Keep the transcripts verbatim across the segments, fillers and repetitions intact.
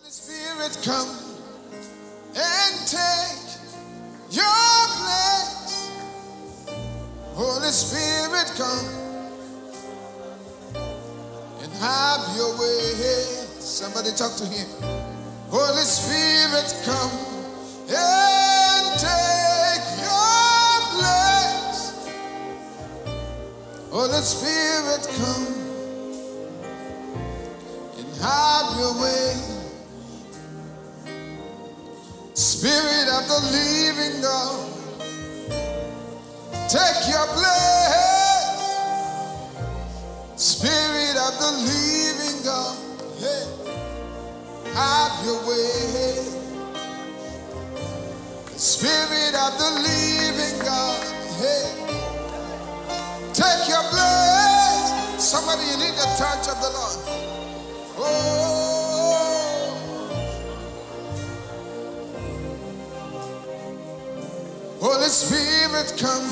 Spirit, come and take your place. Holy Spirit, come and have your way. Somebody talk to him. Holy Spirit, come and take your place. Holy Spirit, come and have your way. Spirit of the living God, take your place. Spirit of the living God, hey, have your way. Spirit of the living God, hey, take your place. Somebody, you need the touch of the Lord. Oh. Holy Spirit, come,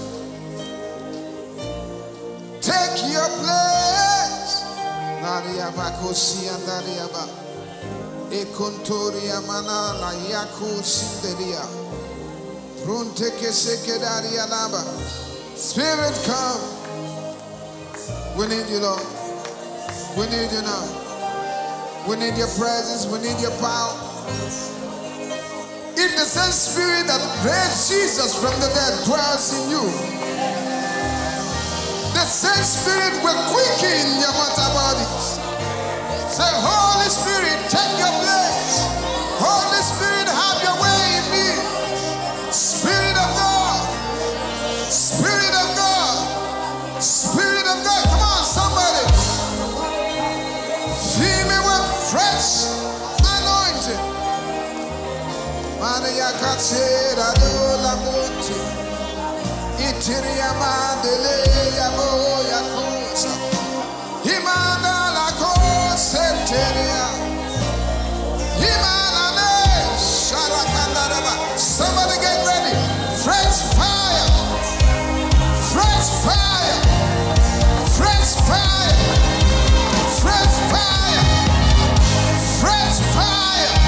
take your place. Nariaba kosia nariaba, ekontoria mana la yaku sinderia, pronte ke sekedaria laba. Spirit, come. We need you, Lord. We need you now. We need your presence. We need your power. If the same spirit that raised Jesus from the dead dwells in you, the same spirit will quicken your mortal bodies. Say, Holy Spirit, take your place. Holy Spirit, have your way in me. Spirit of God, Spirit of God, Spirit of God. Come on, somebody. Fill me with fresh anointing. Maria Catsera do la Monte, Itiria Mandele, Yabo Yakosa, Himana la Coseteria, Himana Sharakandaraba. Somebody get ready. Fresh fire, fresh fire, fresh fire, fresh fire, fresh fire.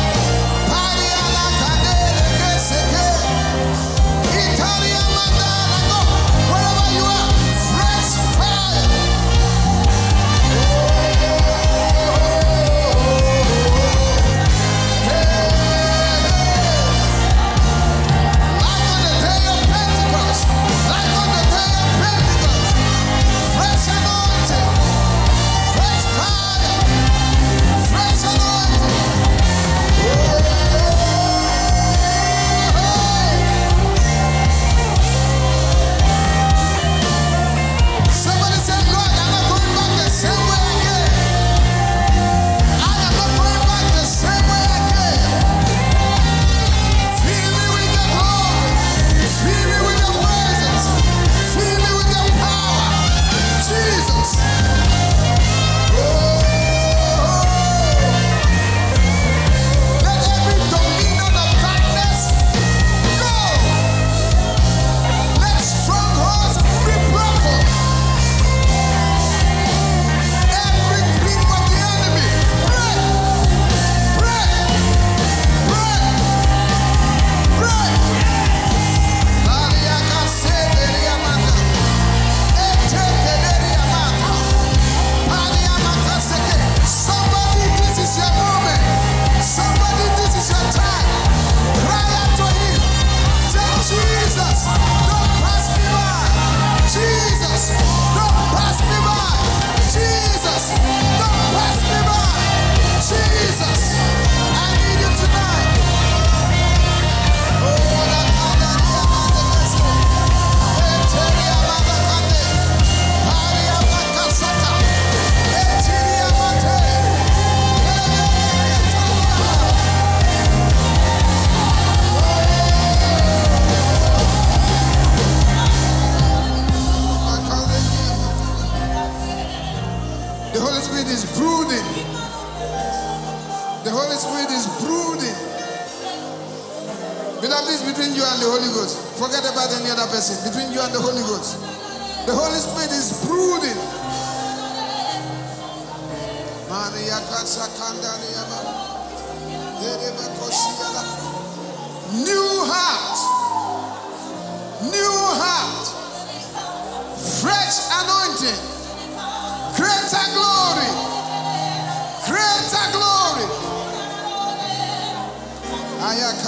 Between you and the Holy Ghost. The Holy Spirit is brooding. Maria Casa Candaria.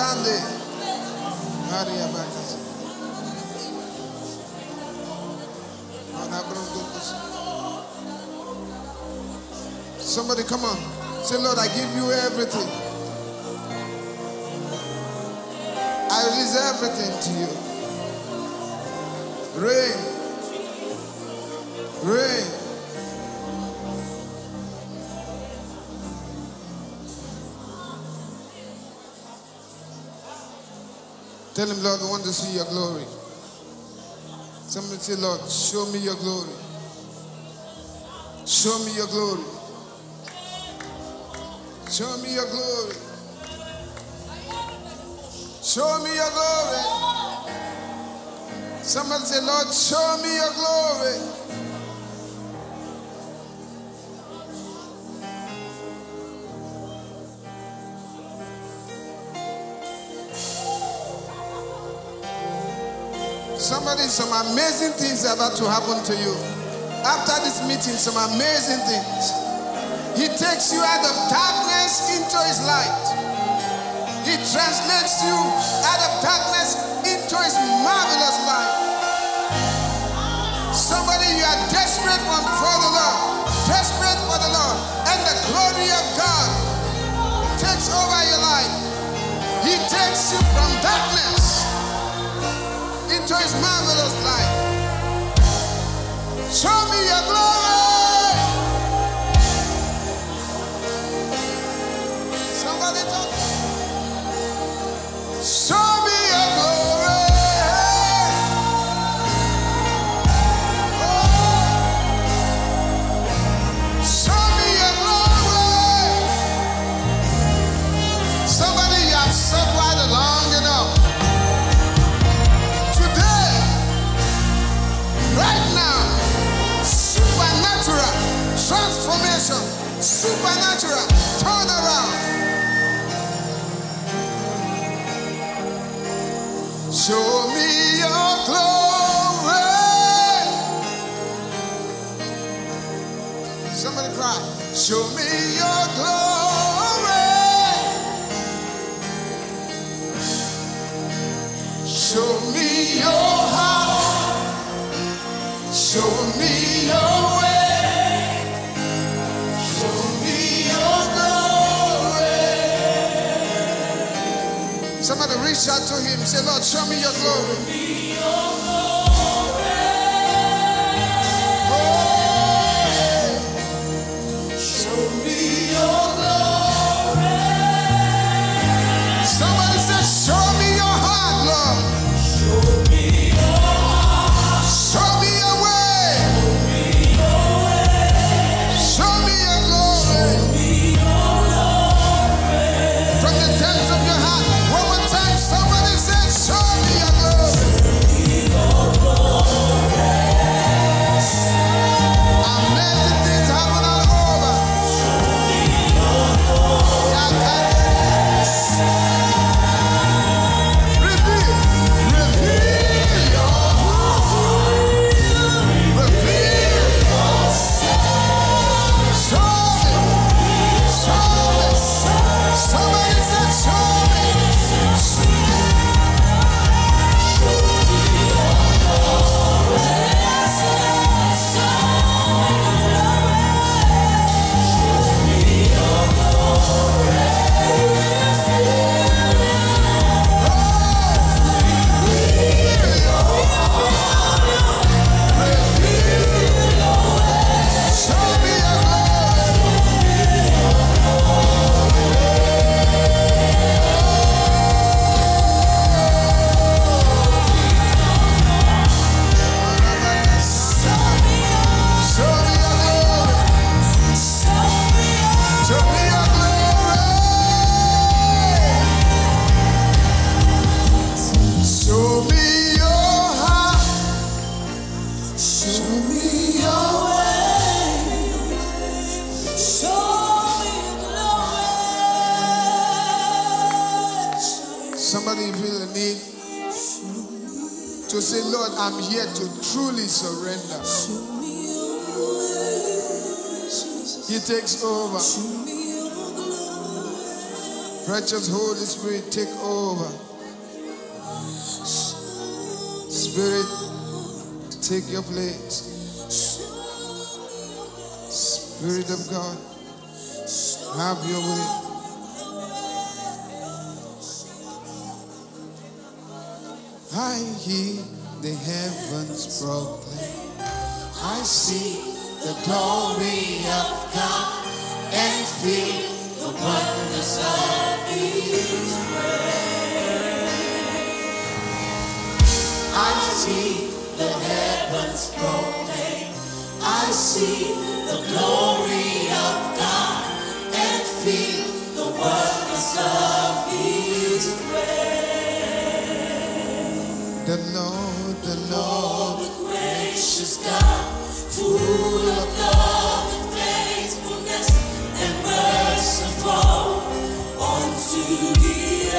Shande. Somebody come on. Say, Lord, I give you everything. I release everything to you. Rain. Rain. Tell him, Lord, I want to see your glory. Somebody say, Lord, show me your glory. Show me your glory. Show me your glory. Show me your glory. Somebody say, Lord, show me your glory. Somebody, some amazing things are about to happen to you. After this meeting, some amazing things. He takes you out of darkness into his light. He translates you out of darkness into his marvelous light. Somebody, you are desperate for the Lord. Desperate for the Lord. And the glory of God takes over your life. He takes you from darkness into his marvelous light. Show me your glory. Somebody talk. Show me your glory. Oh. Show me your glory. Somebody, you have suffered long enough. Right now, supernatural transformation, supernatural turnaround. Show me your glory. Somebody cry. Show me your glory. Show me your heart. Show me your way. Show me your glory. Somebody reach out to him. Say, Lord, show me your glory. Show me your glory. Oh, show me your glory. Somebody say, show me your heart, Lord. Show me your heart. Show me your way. Show me your glory. From the depths of your heart. One more time, somebody say, show me your glory. Amazing things happen all over. Reveal, reveal your heart. Reveal yourself. Show me, show me. Somebody said, show me. Somebody feel the need to say, Lord, I'm here to truly surrender. He takes over. Precious Holy Spirit, take over. Spirit, take your place. Spirit of God, have your way. I hear the heavens proclaim. I see the glory of God and feel the wonders of His grace. I see the heavens proclaim. I see the glory of God and feel the wonders of His grace. The Lord, the Lord, the gracious God, full of love and faithfulness and merciful unto the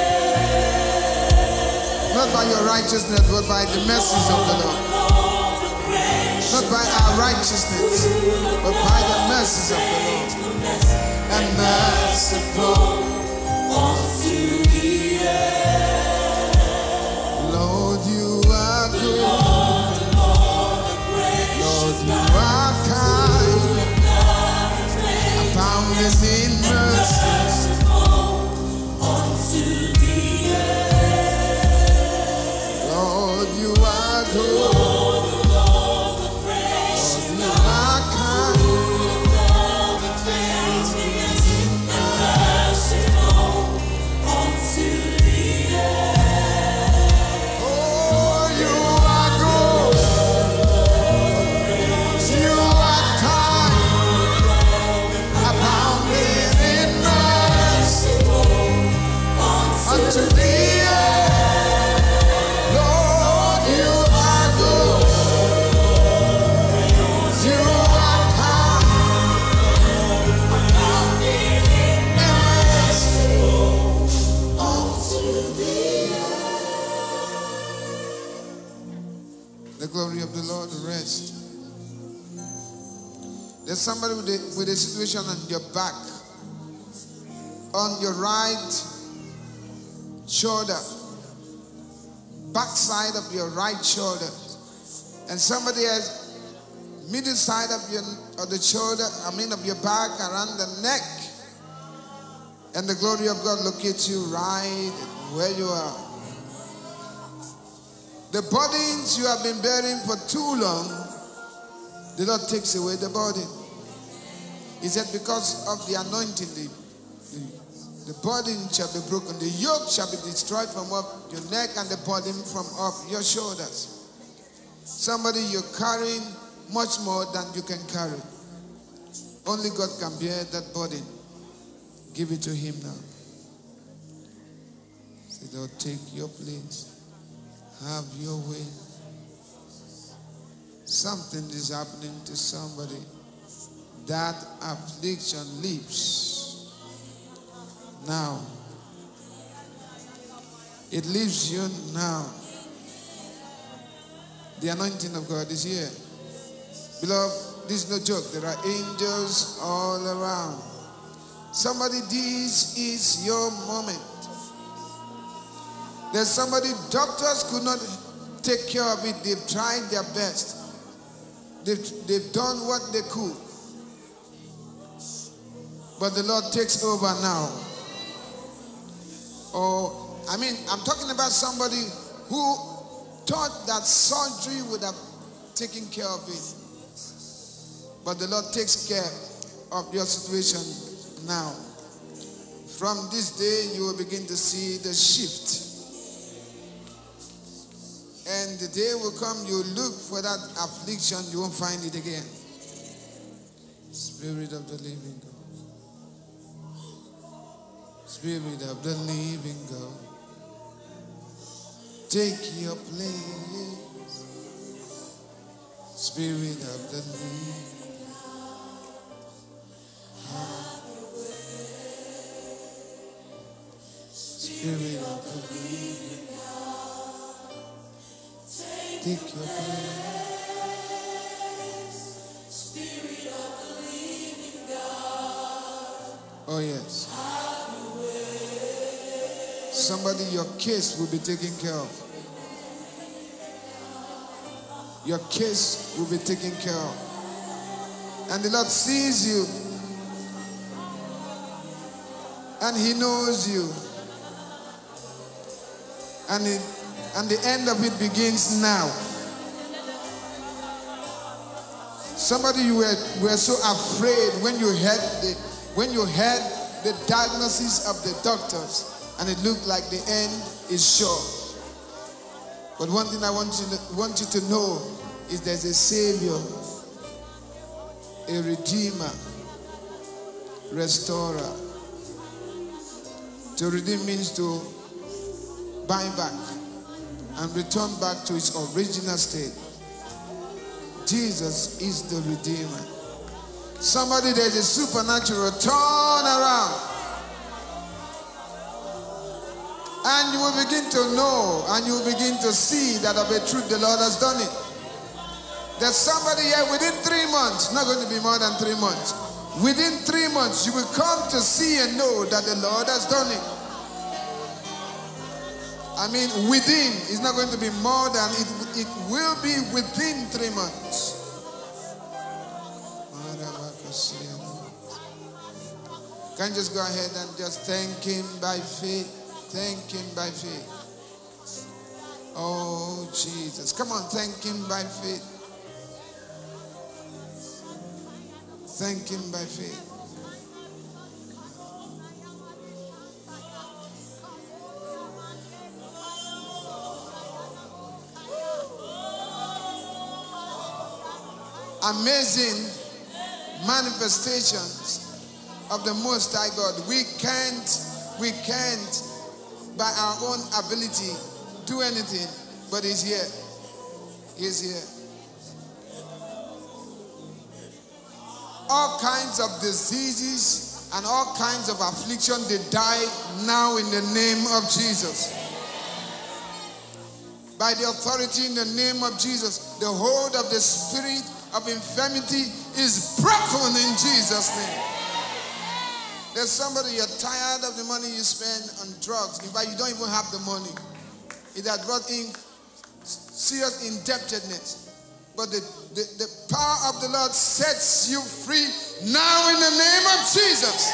end. Not by your righteousness, but by the mercies of the Lord. Not by our righteousness, but by the mercies of the Lord. And merciful unto the end. Lord, you are good. Lord, you are kind. Abounding in mercy. Unto the end. Lord, you are good. There's somebody with a, with a situation on your back, on your right shoulder, backside of your right shoulder, and somebody has middle side of your of the shoulder, I mean of your back, around the neck, and the glory of God locates you right where you are. The burdens you have been bearing for too long, the Lord takes away the burden. He said, because of the anointing, the, the, the burden shall be broken. The yoke shall be destroyed from up your neck and the burden from up your shoulders. Somebody, you're carrying much more than you can carry. Only God can bear that burden. Give it to Him now. Say, Lord, take your place. Have your way. Something is happening to somebody. That affliction leaves now. It leaves you now. The anointing of God is here. Beloved, this is no joke. There are angels all around. Somebody, this is your moment. There's somebody, doctors could not take care of it. They've tried their best. They've, they've done what they could. But the Lord takes over now. Or, I mean, I'm talking about somebody who thought that surgery would have taken care of it. But the Lord takes care of your situation now. From this day, you will begin to see the shift. And the day will come, you look for that affliction, you won't find it again. Spirit of the living God. Spirit of the living God. Take your place. Spirit of the living God. Spirit of the living God. Take your place. Spirit of the living God. Oh yes. Have your way. Somebody, your case will be taken care of. Your case will be taken care of. And the Lord sees you. And He knows you. And, it, and the end of it begins now. Somebody, you were, were so afraid when you heard the, when you heard the diagnosis of the doctors, and it looked like the end is sure. But one thing I want you to, want you to know is there's a Savior, a Redeemer, Restorer. To redeem means to buy back and return back to its original state. Jesus is the Redeemer. Somebody, there's a supernatural turn around. And you will begin to know and you will begin to see that of a truth the Lord has done it. There's somebody here within three months, not going to be more than three months. Within three months, you will come to see and know that the Lord has done it. I mean, within, it's not going to be more than, it, it will be within three months. Can you just go ahead and just thank Him by faith? Thank Him by faith. Oh, Jesus. Come on, thank Him by faith. Thank Him by faith. Amazing manifestations of the Most High God. We can't, we can't by our own ability do anything, but He's here. He's here. All kinds of diseases and all kinds of affliction, they die now in the name of Jesus. By the authority in the name of Jesus, the hold of the spirit of infirmity is broken in Jesus' name. There's somebody, you're tired of the money you spend on drugs. In fact, you don't even have the money. It has brought in serious indebtedness. But the, the, the power of the Lord sets you free now in the name of Jesus.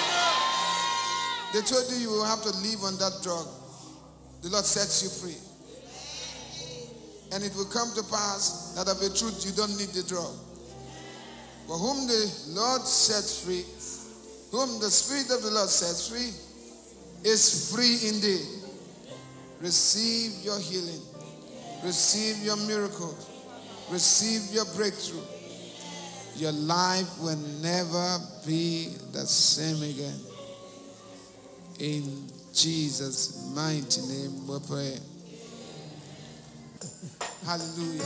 They told you you will have to live on that drug. The Lord sets you free. And it will come to pass that of a truth you don't need the drug. For whom the Lord sets free, whom the Spirit of the Lord sets free, is free indeed. Receive your healing. Receive your miracle. Receive your breakthrough. Your life will never be the same again. In Jesus' mighty name we pray. Hallelujah.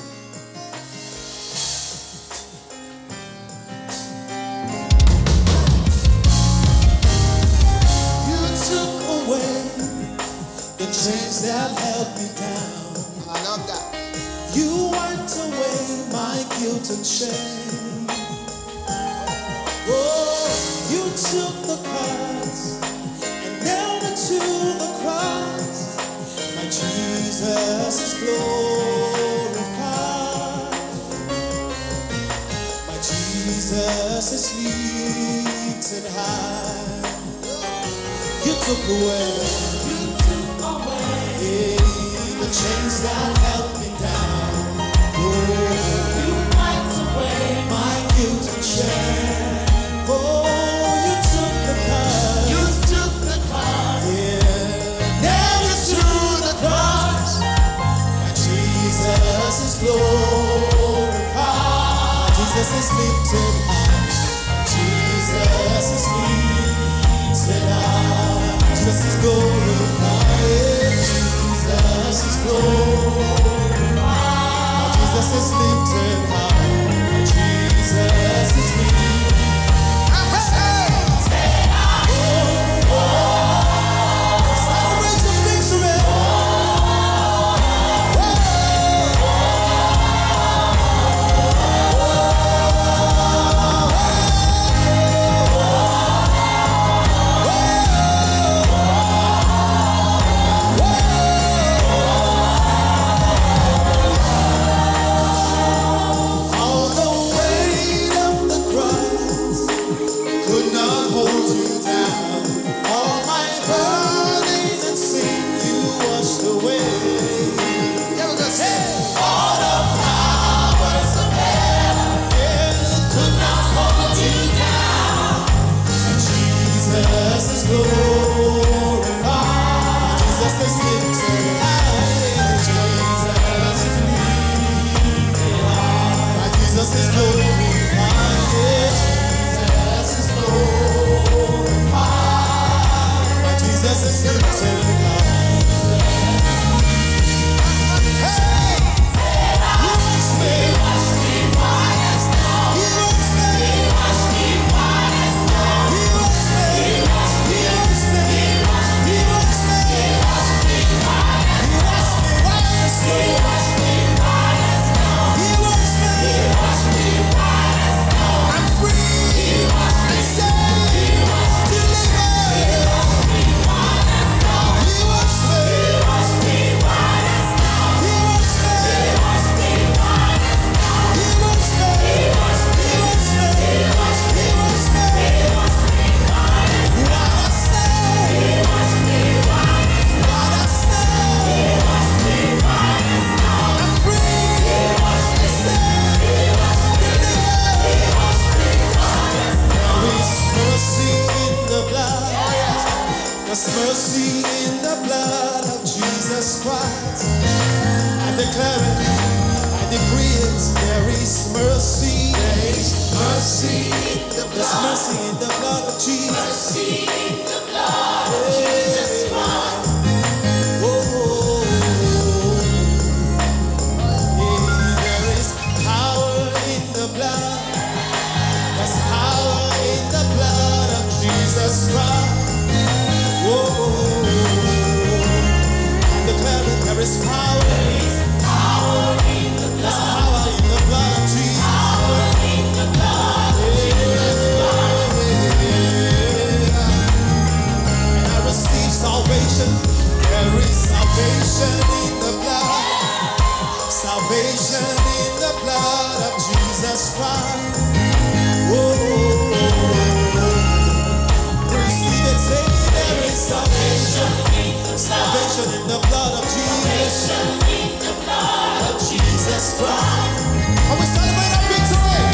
The chains that held me down. I love that. You wiped away my guilt and shame. Oh, you took the cross and nailed it to the cross. My Jesus is glorified. My Jesus is lifted high. You took away the chains that held me down. Oh, you wiped away my guilt and shame. Oh, you took the cross. You took the cross. Yeah, nailed it to the cross. My Jesus is glorified. Jesus is lifted high. Jesus is lifted high. Jesus is glorified. Jesus is glorified. Jesus is lifted high. Jesus is lifted high. Oh, oh. Celebrate your victory. Jesus is lifted high. Hey! He washed me. He washed me white as snow. He washed me. He washed me white as snow. He washed me. He washed me. He washed me. He washed me. He washed me white as snow. He washed me white as snow. He washed me. He washed me white as snow. I'm free. He washed me. He washed me. Delivered. He washed me white as snow. He washed me. He washed me white as snow. He washed me. He washed me white as snow. He washed me. He washed me. He washed me. He washed me. He washed me. He washed me white as snow. He washed me white as snow. He washed me white as snow. I'm free. He washed me. He washed me. He washed me white as snow. There is mercy in the blood. There's mercy in the blood of Jesus Christ. I declare it, I decree it. There is mercy. There is mercy in the blood. There's mercy in the blood of Jesus. Mercy in the blood of Jesus Christ. Oh, oh, oh. Yeah, there is power in the blood. There's power in the blood of Jesus Christ. Oh, oh, oh. I declare it, there is power. There is power in the blood. There's power in the blood of Jesus. Power in the blood of Jesus Christ. And I receive salvation. There is salvation in the blood. Salvation in the blood of Jesus Christ. Oh, oh, oh, oh. Receive it, say there is salvation. Salvation in the blood of Jesus. Salvation in the blood of Jesus Christ. And we celebrate our victory.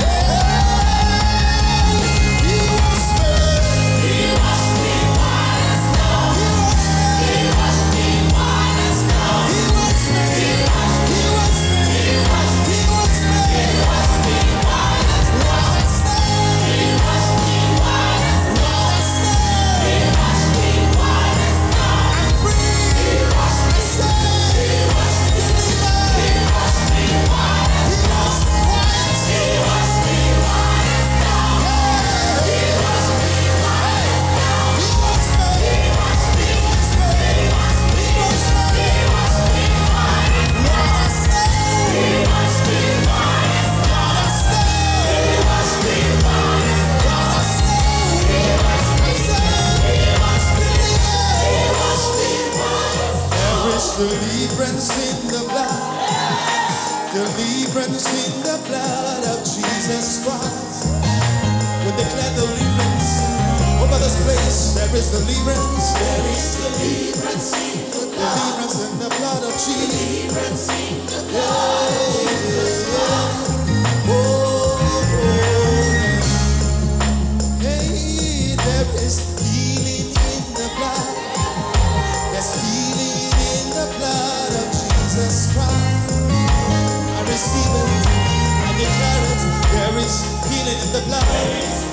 Hey! He washed me. He washed me white as snow. He washed me. He washed me white as snow. He washed me. He washed me. He washed me. He washed me. He washed me white as snow. He washed me white as snow. He washed me white as snow. I'm free. He washed me. He washed me. Delivered. He washed me white as snow. He washed me white as snow. He washed me white as snow. He washed me. He washed me. He washed me. He washed me. He washed me. He washed me white as snow. He washed me white as snow. He washed me white as snow. He washed me. He washed me. He washed me white as snow. There is deliverance in the blood. Deliverance in the blood of Jesus Christ. We declare deliverance over this place. There is deliverance. There is deliverance in the blood. Deliverance in the blood of Jesus. Deliverance in the blood of Jesus Christ. Oh, oh, hey, there is healing in the blood. There's healing in the blood of Jesus Christ. I receive it, I declare it. There is healing in the blood.